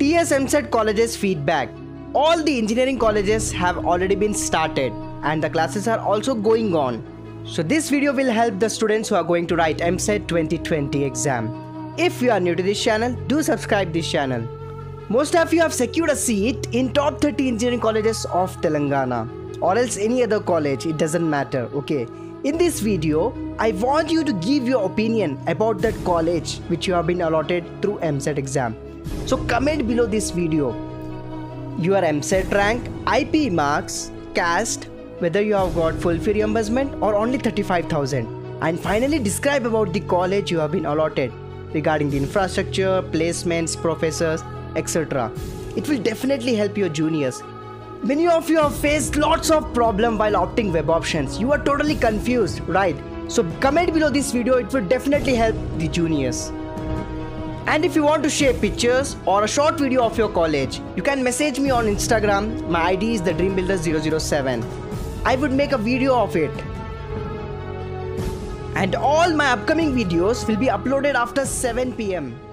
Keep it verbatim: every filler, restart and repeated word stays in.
Here's Eamcet colleges feedback. All the engineering colleges have already been started and the classes are also going on. So this video will help the students who are going to write Eamcet twenty twenty exam. If you are new to this channel, do subscribe this channel. Most of you have secured a seat in top thirty engineering colleges of Telangana or else any other college, it doesn't matter, okay? In this video, I want you to give your opinion about that college which you have been allotted through Eamcet exam. So comment below this video your Eamcet rank, I P marks, caste, whether you have got full fee reimbursement or only thirty-five thousand, and finally describe about the college you have been allotted regarding the infrastructure, placements, professors, et cetera. It will definitely help your juniors. Many of you have faced lots of problems while opting web options. You are totally confused, right? So comment below this video, it will definitely help the juniors. And if you want to share pictures or a short video of your college, you can message me on Instagram. My I D is the dream builder zero zero seven. I would make a video of it. And all my upcoming videos will be uploaded after seven P M